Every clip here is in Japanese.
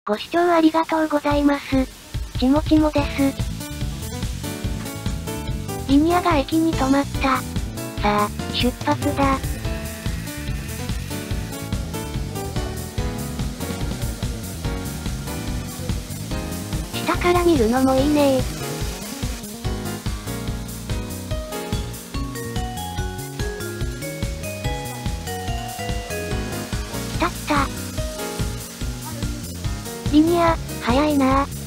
ご視聴ありがとうございます。ちもちもです。リニアが駅に止まった。さあ、出発だ。下から見るのもいいねー。来た来た。リニア、早いなぁ。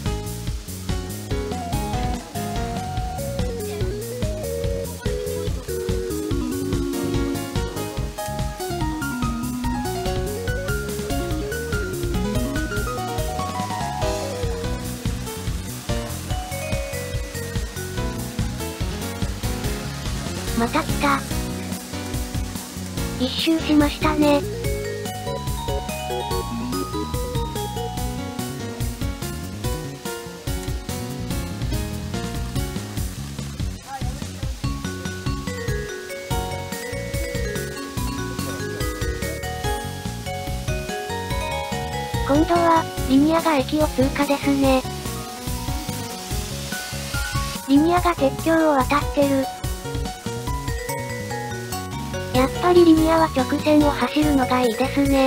また来た。一周しましたね。今度は、リニアが駅を通過ですね。リニアが鉄橋を渡ってる。やっぱりリニアは直線を走るのがいいですね。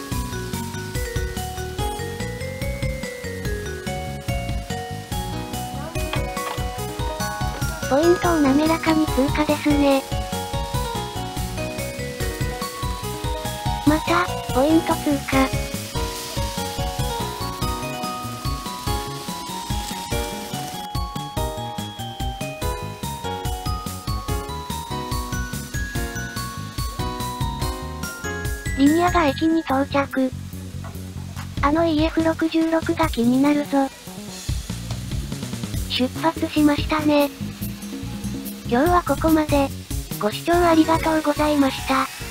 ポイントを滑らかに通過ですね。また、ポイント通過。リニアが駅に到着。あの EF66 が気になるぞ。出発しましたね。今日はここまで。ご視聴ありがとうございました。